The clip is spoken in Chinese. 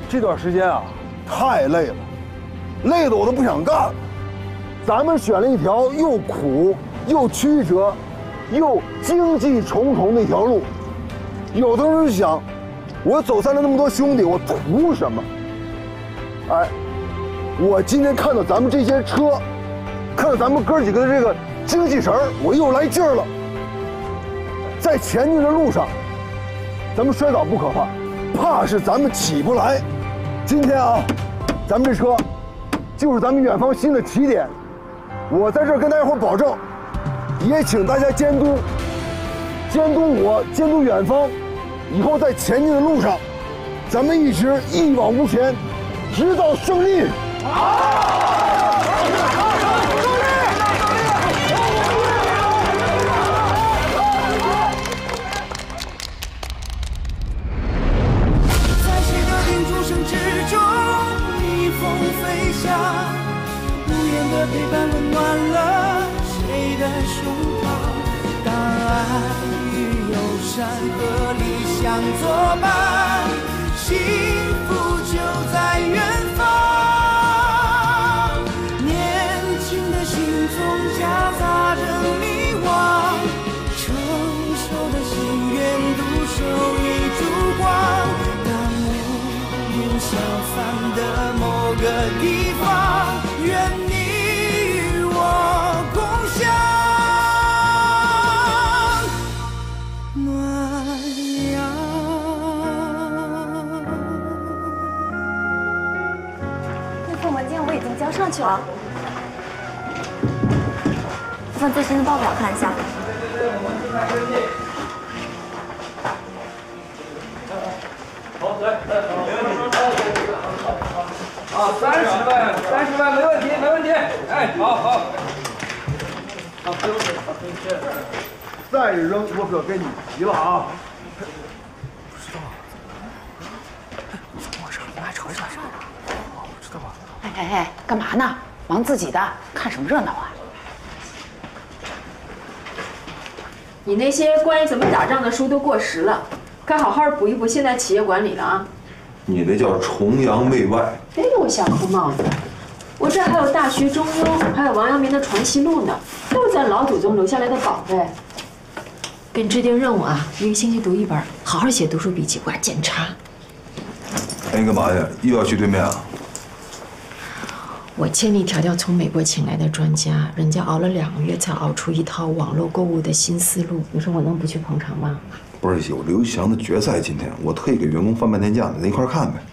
这段时间啊，太累了，累得我都不想干了。咱们选了一条又苦又曲折，又荆棘重重的一条路。有的时候想，我走散了那么多兄弟，我图什么？哎，我今天看到咱们这些车，看到咱们哥几个的这个精气神儿，我又来劲儿了。在前进的路上，咱们摔倒不可怕，怕是咱们起不来。今天啊，咱们这车就是咱们远方新的起点。我在这儿跟大家伙保证，也请大家监督我，监督远方。以后在前进的路上，咱们一直一往无前，直到胜利。 的陪伴温暖了谁的胸膛？当爱与忧伤和理想作伴，幸福就在远方。年轻的心中夹杂着迷惘，成熟的心愿独守一烛光。当乌云消散的某个地方，愿你交上去了，这份最新的报表看一下。 好，来，啊，30万，没问题，哎，好， 再扔我可跟你急了啊！ 不知道，怎么回事？你还瞅啥？知道吧？ 哎，干嘛呢？忙自己的，看什么热闹啊？ 你那些关于怎么打仗的书都过时了，该好好补一补现代企业管理了啊！ 你那叫崇洋媚外， 别给我瞎扣帽子！我这还有《大学中庸》，还有王阳明的《传习录》呢，都是咱老祖宗留下来的宝贝。给你制定任务啊，一个星期读一本，好好写读书笔记，我还检查。 哎，你干嘛去？又要去对面啊？ 我千里迢迢从美国请来的专家，人家熬了2个月才熬出一套网络购物的新思路，你说我能不去捧场吗？ 不是，有刘翔的决赛，今天我特意给员工放半天假呢，咱一块看呗。